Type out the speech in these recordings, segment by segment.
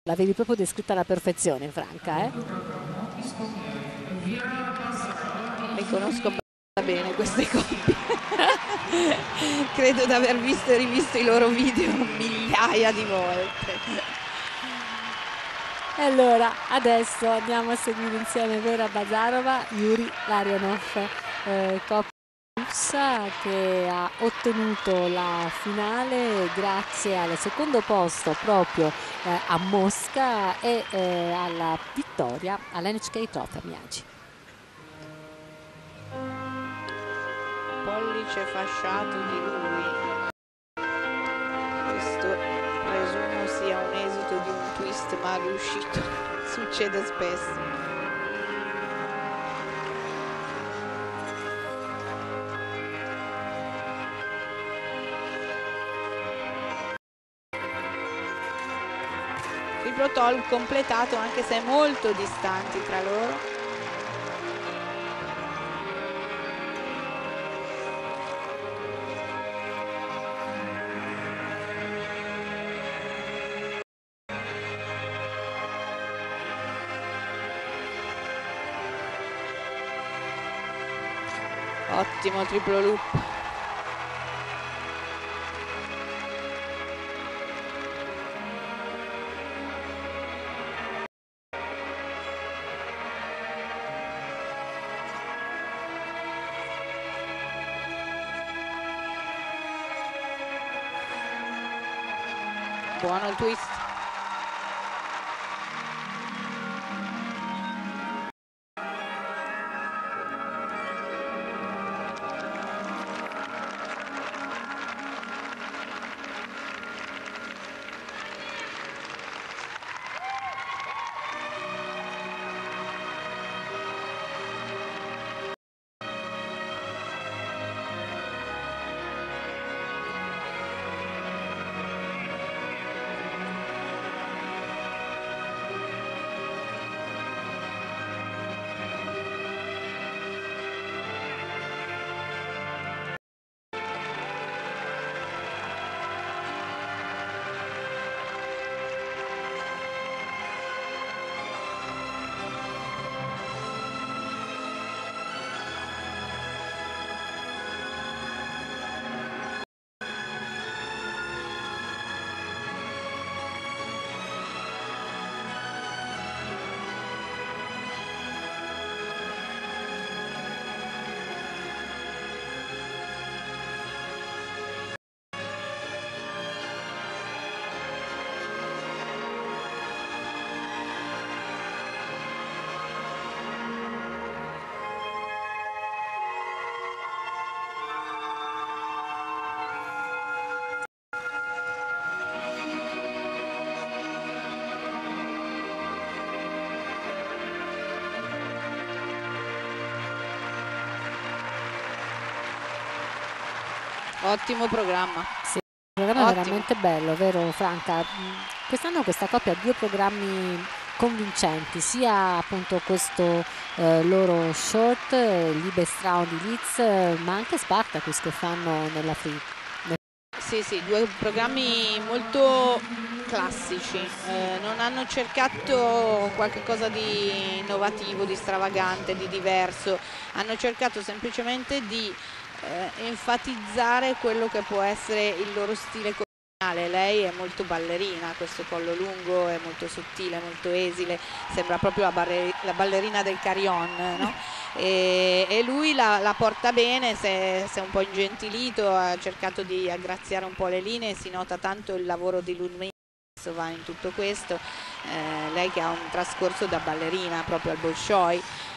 L'avevi proprio descritta alla perfezione, Franca, eh? Le conosco bene queste coppie. Credo di aver visto e rivisto i loro video migliaia di volte. E allora adesso andiamo a seguire insieme Vera Bazarova, Yuri Larionov, coppia russa che ha ottenuto la finale grazie al secondo posto proprio a Mosca e alla vittoria all'NHK Trophy Amici. Pollice fasciato di lui. Questo presumo sia un esito di un twist mal riuscito. Succede spesso. Triplo tall completato anche se molto distanti tra loro. Ottimo triplo loop. Buono il twist. Ottimo programma. Sì, il programma è Ottimo. veramente bello, vero Franca? Quest'anno questa coppia ha due programmi convincenti, sia appunto questo loro short, Liebestraum di Leeds, ma anche Spartacus che fanno nella free. Sì, sì, due programmi molto classici, non hanno cercato qualcosa di innovativo, di stravagante, di diverso, hanno cercato semplicemente di enfatizzare quello che può essere il loro stile corporale. Lei è molto ballerina, questo collo lungo è molto sottile, molto esile, sembra proprio la ballerina del carillon, no? E lui la porta bene, si è un po' ingentilito, ha cercato di aggraziare un po' le linee, si nota tanto il lavoro di Ludmilla va in tutto questo, lei che ha un trascorso da ballerina proprio al Bolshoi,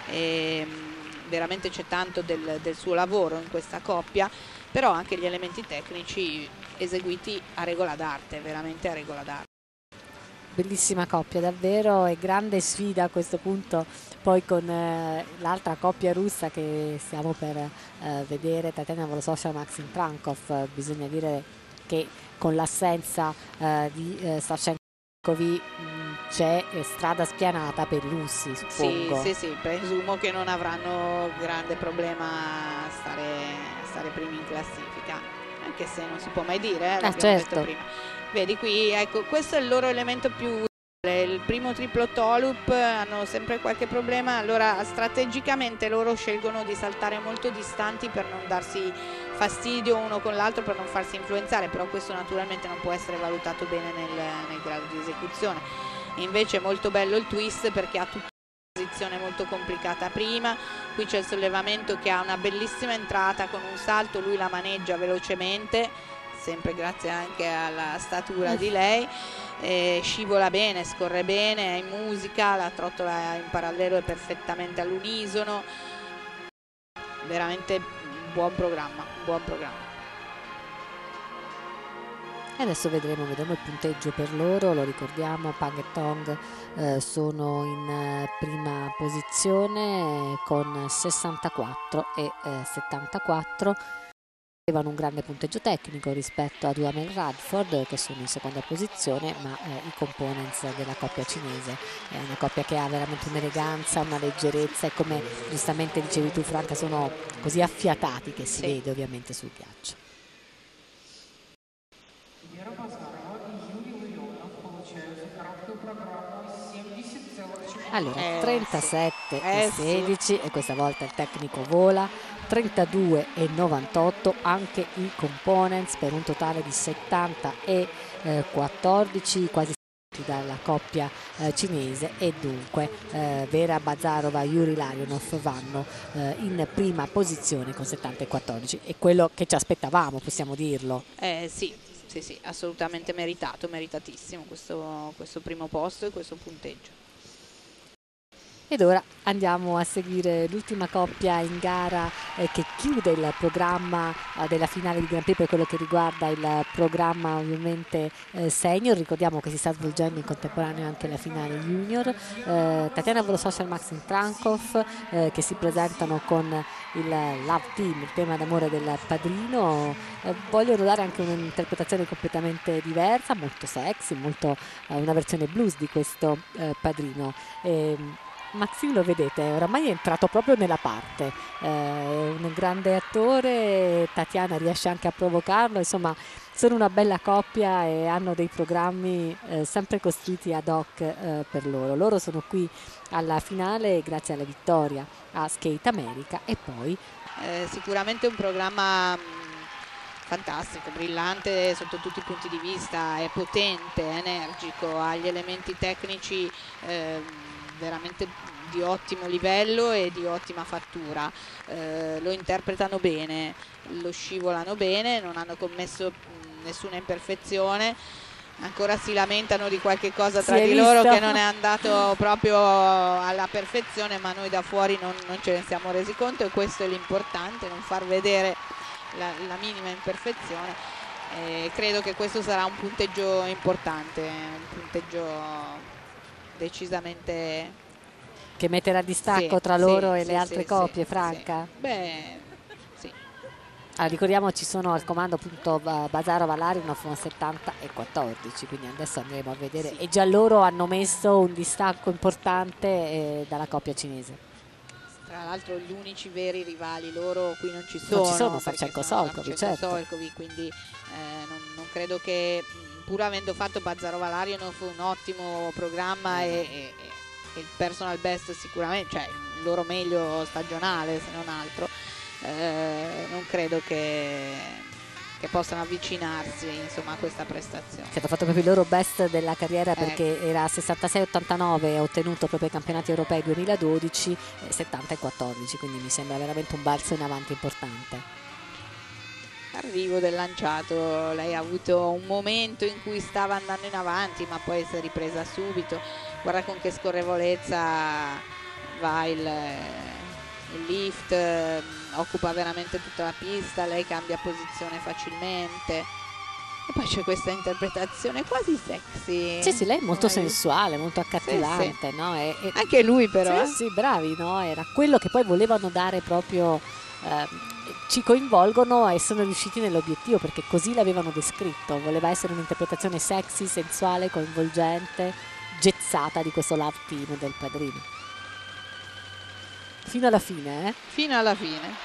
veramente c'è tanto del suo lavoro in questa coppia, però anche gli elementi tecnici eseguiti a regola d'arte, veramente a regola d'arte. Bellissima coppia davvero e grande sfida a questo punto poi con l'altra coppia russa che stiamo per vedere, Tatiana Volossovska e Maxim Trankov. Bisogna dire che con l'assenza di Savchenkovi c'è strada spianata per i russi, suppongo. Sì, sì, sì, presumo che non avranno grande problema a stare primi in classifica, anche se non si può mai dire, l'abbiamo certo. detto prima. Vedi qui, ecco, questo è il loro elemento più Il primo triplo toe loop hanno sempre qualche problema, allora strategicamente loro scelgono di saltare molto distanti per non darsi fastidio uno con l'altro, per non farsi influenzare, però questo naturalmente non può essere valutato bene nel grado di esecuzione. Invece è molto bello il twist perché ha tutta una posizione molto complicata prima, qui c'è il sollevamento che ha una bellissima entrata con un salto, lui la maneggia velocemente, sempre grazie anche alla statura di lei, scivola bene, scorre bene, è in musica, la trottola in parallelo è perfettamente all'unisono, veramente buon programma, buon programma. E adesso vedremo il punteggio per loro, lo ricordiamo, Pang e Tong sono in prima posizione con 64 e 74. Avevano un grande punteggio tecnico rispetto a Duhamel e Radford che sono in seconda posizione, ma i components della coppia cinese è una coppia che ha veramente un'eleganza, una leggerezza e, come giustamente dicevi tu Franca, sono così affiatati che si vede ovviamente sul ghiaccio. Allora 37 e 16 e questa volta il tecnico vola, 32 e 98 anche i components per un totale di 70 e 14, quasi dalla coppia cinese, e dunque Vera Bazarova e Yuri Larionov vanno in prima posizione con 70 e 14, e quello che ci aspettavamo, possiamo dirlo. Sì, assolutamente meritato, meritatissimo questo primo posto e questo punteggio. Ed ora andiamo a seguire l'ultima coppia in gara che chiude il programma della finale di Grand Prix per quello che riguarda il programma ovviamente senior. Ricordiamo che si sta svolgendo in contemporanea anche la finale junior. Tatiana Volososha e Maxim Trankov che si presentano con il Love Team, il tema d'amore del padrino. Vogliono dare anche un'interpretazione completamente diversa, molto sexy, molto una versione blues di questo padrino. Maxim, lo vedete, oramai è entrato proprio nella parte, è un grande attore, Tatiana riesce anche a provocarlo, insomma sono una bella coppia e hanno dei programmi sempre costruiti ad hoc per loro. Loro sono qui alla finale grazie alla vittoria a Skate America e poi sicuramente un programma fantastico, brillante sotto tutti i punti di vista, è potente, è energico, ha gli elementi tecnici veramente di ottimo livello e di ottima fattura, lo interpretano bene, lo scivolano bene, non hanno commesso nessuna imperfezione, ancora si lamentano di qualche cosa tra di loro che non è andato proprio alla perfezione, ma noi da fuori non ce ne siamo resi conto, e questo è l'importante, non far vedere la minima imperfezione. Credo che questo sarà un punteggio importante, un punteggio decisamente che metterà distacco tra loro e le altre coppie, Franca? Beh, sì. Allora, ricordiamo ci sono al comando appunto Bazarova, Larionov 70 e 14, quindi adesso andremo a vedere, e già loro hanno messo un distacco importante dalla coppia cinese. Tra l'altro gli unici veri rivali loro qui non ci sono, non ci sono Savchenko Solkovic, certo. Quindi non credo che, pur avendo fatto Bazarova Larionov un ottimo programma e il personal best sicuramente, cioè il loro meglio stagionale se non altro, non credo che possano avvicinarsi insomma a questa prestazione. Hanno fatto proprio il loro best della carriera perché era 66-89, ottenuto proprio ai campionati europei 2012, 70-14, quindi mi sembra veramente un balzo in avanti importante. Arrivo del lanciato, lei ha avuto un momento in cui stava andando in avanti ma poi si è ripresa subito, guarda con che scorrevolezza va il lift, occupa veramente tutta la pista, lei cambia posizione facilmente e poi c'è questa interpretazione quasi sexy. Sì, lei è molto sensuale, molto accattivante, sì. No? Anche lui però. Sì, bravi, no? Era quello che poi volevano dare proprio, ci coinvolgono e sono riusciti nell'obiettivo perché così l'avevano descritto, voleva essere un'interpretazione sexy, sensuale, coinvolgente, gezzata di questo love team del padrino. Fino alla fine, Fino alla fine.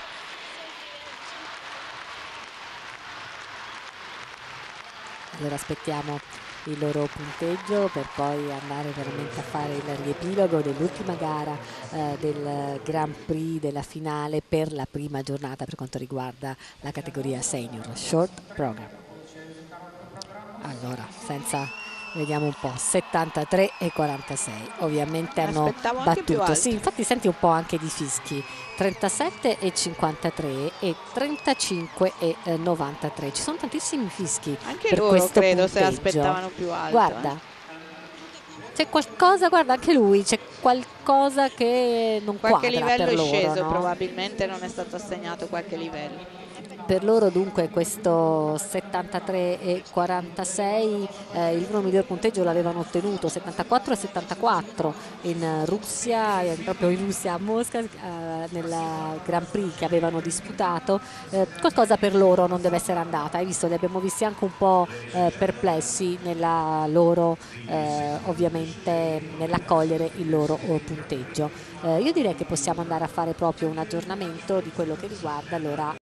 Allora aspettiamo il loro punteggio per poi andare veramente a fare il riepilogo dell'ultima gara del Grand Prix della finale per la prima giornata per quanto riguarda la categoria senior short program. Allora, vediamo un po', 73 e 46, ovviamente hanno battuto, sì, infatti senti un po' anche di fischi, 37 e 53 e 35 e 93, ci sono tantissimi fischi anche per loro, questo credo, punteggio. se aspettavano più alto. Guarda, c'è qualcosa, guarda anche lui, c'è qualcosa che non qualche quadra livello per è loro, sceso, no? probabilmente non è stato assegnato qualche livello. Per loro dunque questo 73 e 46, il loro miglior punteggio l'avevano ottenuto 74 e 74 in Russia, proprio in Russia a Mosca, nel Grand Prix che avevano disputato. Qualcosa per loro non deve essere andata, hai visto, li abbiamo visti anche un po' perplessi nella loro, ovviamente nell'accogliere il loro punteggio. Io direi che possiamo andare a fare proprio un aggiornamento di quello che riguarda allora